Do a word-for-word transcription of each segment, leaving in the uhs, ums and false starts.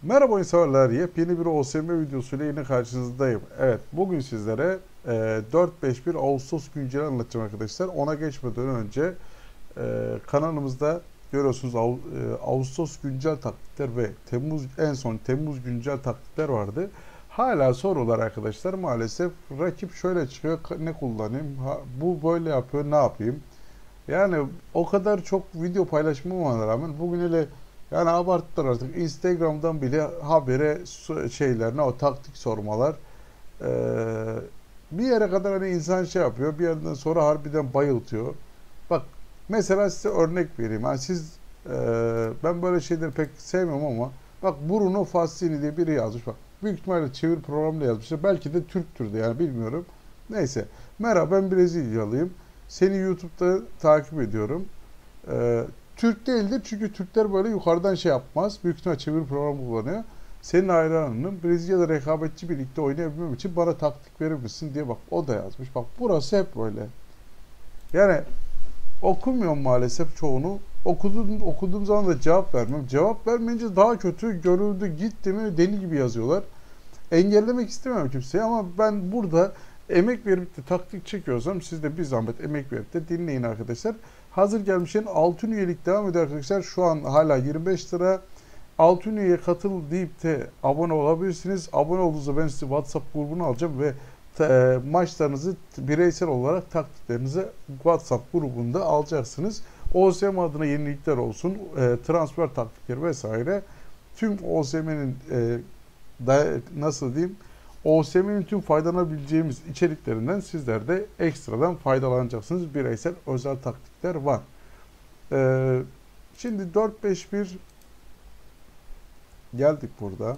Merhaba insanlar, yepyeni bir O S M videosuyla yine karşınızdayım. Evet, bugün sizlere e, dört beş bir Ağustos günceli anlatacağım arkadaşlar. Ona geçmeden önce e, kanalımızda görüyorsunuz Ağ- e, Ağustos güncel taktikler ve Temmuz en son Temmuz güncel taktikler vardı. Hala sorular arkadaşlar, maalesef rakip şöyle çıkıyor, ne kullanayım, ha, bu böyle yapıyor, ne yapayım? Yani o kadar çok video paylaşmamama rağmen bugün hele yani abarttılar artık. Instagram'dan bile habere su- şeylerine o taktik sormalar. Ee, Bir yere kadar hani insan şey yapıyor. Bir yerden sonra harbiden bayıltıyor. Bak, mesela size örnek vereyim. Yani siz e, ben böyle şeyleri pek sevmiyorum ama bak, Bruno Fassini diye biri yazmış. Bak, büyük ihtimalle çevir programıyla yazmışlar. Belki de Türktür de, yani bilmiyorum. Neyse. Merhaba, ben Brezilyalıyım. Seni YouTube'da takip ediyorum. Ee, Türk değildir çünkü Türkler böyle yukarıdan şey yapmaz. Büyük ihtimal çeviri programı kullanıyor. Senin hayranınım. Brezilya'da rekabetçi birlikte oynayabilmem için bana taktik verir misin diye, bak o da yazmış. Bak, burası hep böyle. Yani okumuyorum maalesef çoğunu. Okudum, okuduğum zaman da cevap vermem. Cevap vermeyince daha kötü görüldü gitti mi deli gibi yazıyorlar. Engellemek istemiyorum kimseyi ama ben burada emek verip de taktik çekiyorsam siz de bir zahmet emek verip de dinleyin arkadaşlar. Hazır gelmişken altın üyelik devam ediyor arkadaşlar. Şu an hala yirmi beş lira. Altın üyeye katıl deyip de abone olabilirsiniz. Abone olduğunuzda ben sizi WhatsApp grubuna alacağım ve e, maçlarınızı bireysel olarak taktiklerinizi WhatsApp grubunda alacaksınız. O S M adına yenilikler olsun, e, transfer taktikleri vesaire. Tüm O S M'nin e, da, nasıl diyeyim, O S M'nin tüm faydalanabileceğimiz içeriklerinden sizler de ekstradan faydalanacaksınız. Bireysel özel taktikler var. Ee, Şimdi dört beş bir geldik burada.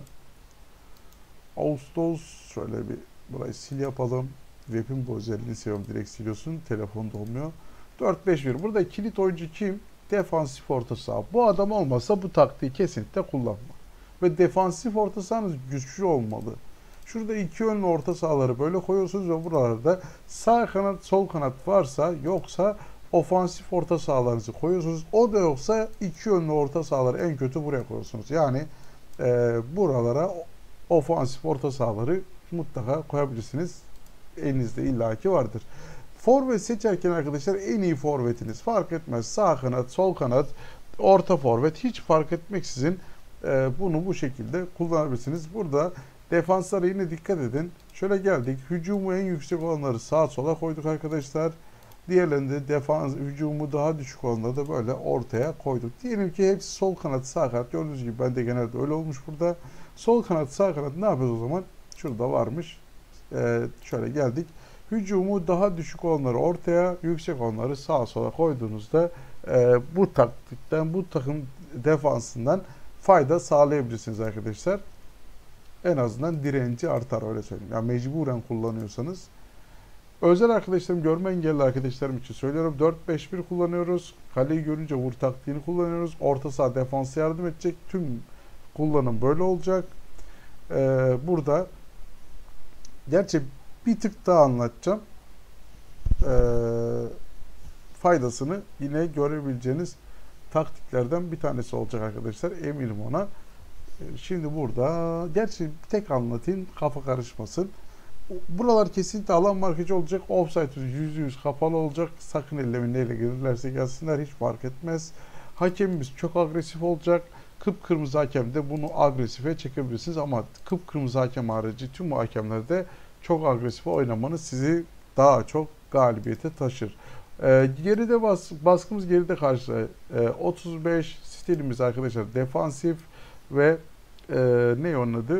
Ağustos, şöyle bir burayı sil yapalım. Web'in bu özelliğini seviyorum. Direkt siliyorsun. Telefonda olmuyor. dört beş bir. Burada kilit oyuncu kim? Defansif orta saha. Bu adam olmasa bu taktiği kesinlikle kullanma. Ve defansif orta sahanız güçlü olmalı. Şurada iki yönlü orta sahaları böyle koyuyorsunuz ve buralarda sağ kanat, sol kanat varsa, yoksa ofansif orta sahalarınızı koyuyorsunuz. O da yoksa iki yönlü orta sahaları en kötü buraya koyuyorsunuz. Yani e, buralara ofansif orta sahaları mutlaka koyabilirsiniz. Elinizde illaki vardır. Forvet seçerken arkadaşlar en iyi forvetiniz fark etmez. Sağ kanat, sol kanat, orta forvet hiç fark etmeksizin e, bunu bu şekilde kullanabilirsiniz. Burada defanslara yine dikkat edin. Şöyle geldik. Hücumu en yüksek olanları sağa sola koyduk arkadaşlar. Diğerlerinde defans, hücumu daha düşük olanları da böyle ortaya koyduk. Diyelim ki hepsi sol kanat, sağ kanat. Gördüğünüz gibi bende genelde öyle olmuş burada. Sol kanat, sağ kanat ne yapıyoruz o zaman? Şurada varmış. Ee, şöyle geldik. Hücumu daha düşük olanları ortaya, yüksek olanları sağa sola koyduğunuzda e, bu taktikten, bu takım defansından fayda sağlayabilirsiniz arkadaşlar. En azından direnci artar, öyle söyleyeyim. Yani mecburen kullanıyorsanız. Özel arkadaşlarım, görme engelli arkadaşlarım için söylüyorum. dört beş bir kullanıyoruz. Kaleyi görünce vur taktiğini kullanıyoruz. Orta saha defansa yardım edecek. Tüm kullanım böyle olacak. Ee, burada gerçi bir tık daha anlatacağım. Ee, Faydasını yine görebileceğiniz taktiklerden bir tanesi olacak arkadaşlar. Eminim ona. Ee, Şimdi burada gerçi tek anlatayım, kafa karışmasın. Buralar kesinlikle alan markacı olacak. Offside yüzde yüz kapalı olacak. Sakın ellemeyin, neyle gelirlerse gelsinler, hiç fark etmez. Hakemimiz çok agresif olacak. Kıpkırmızı hakem de bunu agresife çekebilirsiniz ama kıpkırmızı hakem harici tüm hakemlerde çok agresif oynamanız sizi daha çok galibiyete taşır. Ee, geride bas, baskımız geride karşı e, otuz beş stilimiz arkadaşlar defansif ve e, ne onun adı?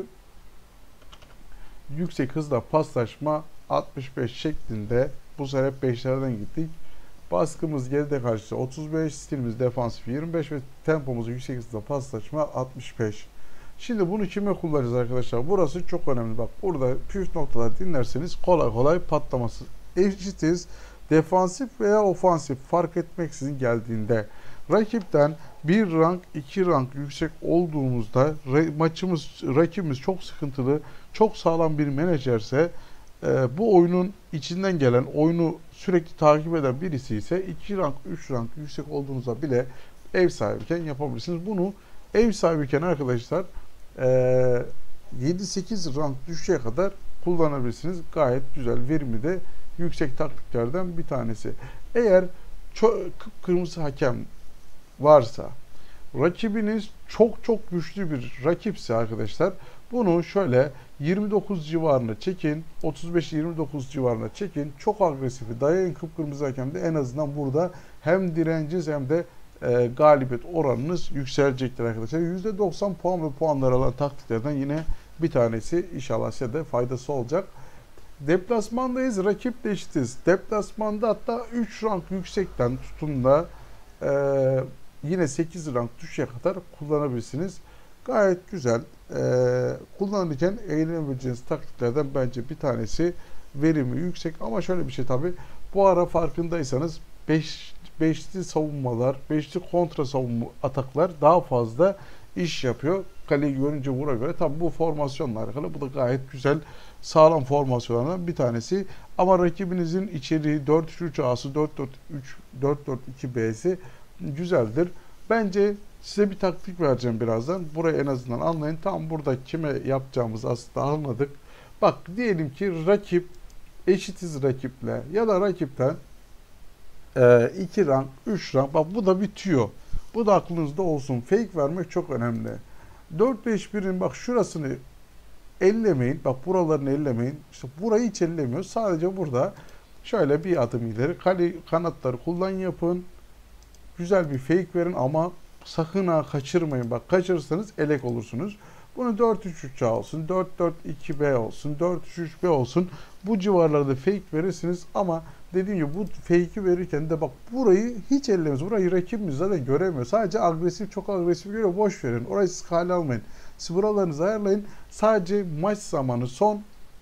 Yüksek hızla paslaşma altmış beş şeklinde, bu sefer hep beşlerden gittik. Baskımız geride karşı otuz beş, stilimiz defansif yirmi beş ve tempomuz yüksek hızla paslaşma altmış beş. Şimdi bunu kime kullanacağız arkadaşlar? Burası çok önemli. Bak, burada püf noktalar dinlerseniz kolay kolay patlaması. Eşitiz. Defansif veya ofansif fark etmeksizin geldiğinde rakipten bir rank, iki rank yüksek olduğumuzda maçımız, rakibimiz çok sıkıntılı, çok sağlam bir menajerse, e, bu oyunun içinden gelen, oyunu sürekli takip eden birisi ise iki rank, üç rank yüksek olduğunuzda bile ev sahibiyken yapabilirsiniz. Bunu ev sahibiyken arkadaşlar Ee, yedi sekiz rank düşüşe kadar kullanabilirsiniz. Gayet güzel, verimi de yüksek taktiklerden bir tanesi. Eğer çok kıpkırmızı hakem varsa, rakibiniz çok çok güçlü bir rakipse arkadaşlar, bunu şöyle yirmi dokuz civarına çekin, otuz beş yirmi dokuz civarına çekin. Çok agresifi dayayın kıpkırmızı hakemde, en azından burada hem direnciniz hem de e, galibiyet oranınız yükselecektir arkadaşlar. yüzde doksan puan ve puanlar alan taktiklerden yine bir tanesi, inşallah size de faydası olacak. Deplasmandayız, rakiple eşitiz. Deplasmanda hatta üç rank yüksekten tutun da e, yine sekiz rank düşüşe kadar kullanabilirsiniz. Gayet güzel. Ee, kullanırken eğlenebileceğiniz taktiklerden bence bir tanesi, verimi yüksek. Ama şöyle bir şey tabi, bu ara farkındaysanız beş, beşli savunmalar, beşli kontra savunma ataklar daha fazla iş yapıyor. Kaleyi görünce vura göre. Tabi bu formasyonla alakalı. Bu da gayet güzel, sağlam formasyonlardan bir tanesi. Ama rakibinizin içeriği dört üç üç A'sı, dört dört üç, dört dört iki B'si güzeldir. Bence size bir taktik vereceğim birazdan. Burayı en azından anlayın. Tam burada kime yapacağımızı aslında anladık. Bak, diyelim ki rakip, eşitiz rakiple ya da rakipten iki rank, üç rank. Bak, bu da bitiyor. Bu da aklınızda olsun. Fake vermek çok önemli. dört beş birin bak şurasını ellemeyin. Bak, buralarını ellemeyin. İşte burayı hiç ellemiyor. Sadece burada şöyle bir adım ileri. Kale, kanatları kullan yapın. Güzel bir fake verin ama sakın ha kaçırmayın. Bak, kaçırırsanız elek olursunuz. Bunu dört üç üç A olsun, dört dört iki B olsun, dört üç üç B olsun. Bu civarlarda fake verirsiniz ama dediğim gibi bu fake'i verirken de bak, burayı hiç ellemez. Burayı rakibimiz zaten göremiyor. Sadece agresif, çok agresif görüyor. Boş verin. Orayı siz kale almayın. Siz buralarınızı ayarlayın. Sadece maç zamanı son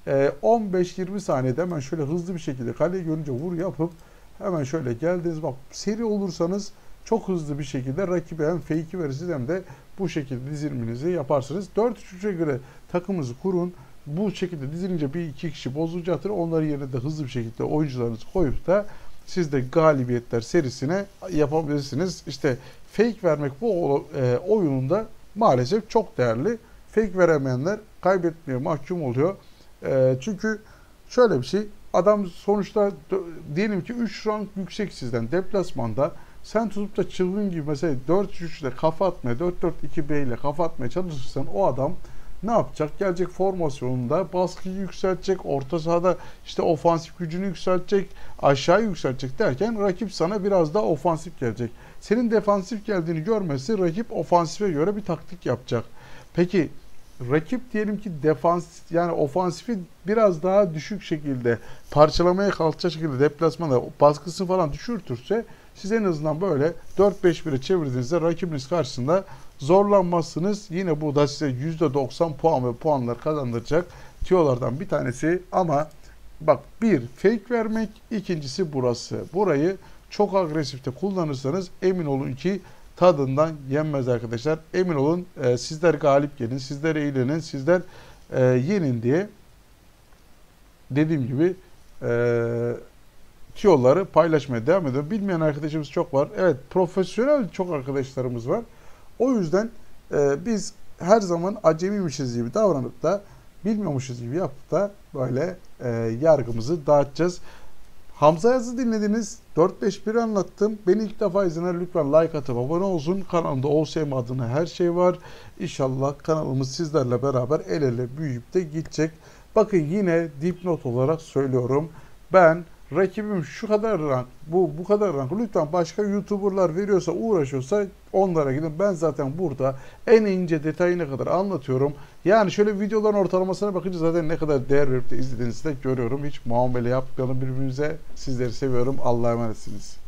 on beş yirmi saniyede hemen şöyle hızlı bir şekilde kaleyi görünce vur yapıp hemen şöyle geldiniz. Bak, seri olursanız çok hızlı bir şekilde rakibe hem fake'i verirsiniz hem de bu şekilde diziliminizi yaparsınız. dört üç üçe göre takımınızı kurun. Bu şekilde dizilince bir iki kişi bozulacaktır. Onların yerine de hızlı bir şekilde oyuncularınızı koyup da siz de galibiyetler serisine yapabilirsiniz. İşte fake vermek bu e, oyununda maalesef çok değerli. Fake veremeyenler kaybetmeye mahkum oluyor. E, çünkü şöyle bir şey, adam sonuçta diyelim ki üç rank yüksek sizden deplasmanda, sen tutup da çılgın gibi mesela dört üç üç ile kafa atmaya, dört dört iki B ile kafa atmaya çalışırsan o adam ne yapacak? Gelecek formasyonunda baskıyı yükseltecek, orta sahada işte ofansif gücünü yükseltecek, aşağı yükseltecek derken rakip sana biraz daha ofansif gelecek. Senin defansif geldiğini görmesi, rakip ofansife göre bir taktik yapacak. Peki rakip diyelim ki defans, yani ofansifi biraz daha düşük şekilde parçalamaya kalkacak şekilde deplasmanda baskısı falan düşürtürse, siz en azından böyle dört beş bire çevirdiğinizde rakibiniz karşısında zorlanmazsınız. Yine bu da size yüzde doksan puan ve puanlar kazandıracak tüyolardan bir tanesi. Ama bak, bir fake vermek, ikincisi burası. Burayı çok agresifte kullanırsanız emin olun ki tadından yenmez arkadaşlar. Emin olun e, sizler galip gelin, sizler eğlenin, sizler e, yenin diye dediğim gibi e, tüyoları paylaşmaya devam ediyorum. Bilmeyen arkadaşımız çok var. Evet, profesyonel çok arkadaşlarımız var. O yüzden e, biz her zaman acemiymişiz gibi davranıp da bilmiyormuşuz gibi yapıp da böyle e, yargımızı dağıtacağız. Hamza Yaz'ı dinlediniz. dört beş bir anlattım. Beni ilk defa izleyenler lütfen like atıp abone olsun. Kanalımda O S M adına her şey var. İnşallah kanalımız sizlerle beraber el ele büyüyüp de gidecek. Bakın, yine dipnot olarak söylüyorum. Ben rakibim şu kadar rank, bu bu kadar rank. Lütfen başka YouTuber'lar veriyorsa, uğraşıyorsa onlara gidin. Ben zaten burada en ince detayına kadar anlatıyorum. Yani şöyle videoların ortalamasına bakınca zaten ne kadar değer verip de izlediğinizi de görüyorum. Hiç muamele yapmayalım birbirimize. Sizleri seviyorum. Allah'a emanetsiniz.